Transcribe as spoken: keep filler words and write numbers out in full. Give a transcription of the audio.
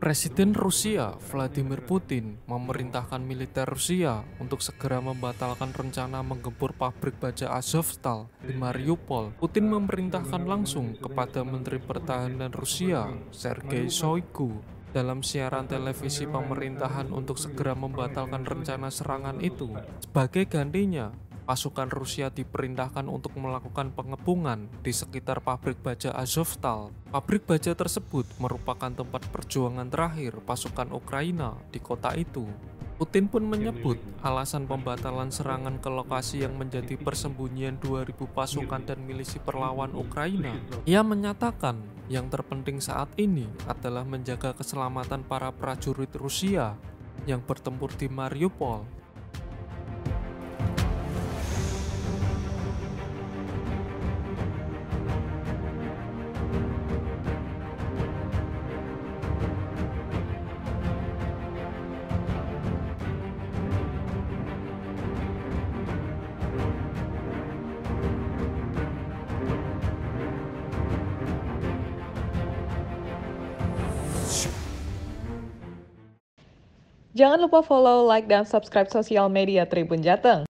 Presiden Rusia Vladimir Putin memerintahkan militer Rusia untuk segera membatalkan rencana menggempur pabrik baja Azovstal di Mariupol. Putin memerintahkan langsung kepada Menteri Pertahanan Rusia, Sergei Shoigu, dalam siaran televisi pemerintahan untuk segera membatalkan rencana serangan itu. Sebagai gantinya, pasukan Rusia diperintahkan untuk melakukan pengepungan di sekitar pabrik baja Azovstal. Pabrik baja tersebut merupakan tempat perjuangan terakhir pasukan Ukraina di kota itu. Putin pun menyebut alasan pembatalan serangan ke lokasi yang menjadi persembunyian dua ribu pasukan dan milisi perlawan Ukraina. Ia menyatakan yang terpenting saat ini adalah menjaga keselamatan para prajurit Rusia yang bertempur di Mariupol. Jangan lupa follow, like, dan subscribe sosial media Tribun Jateng.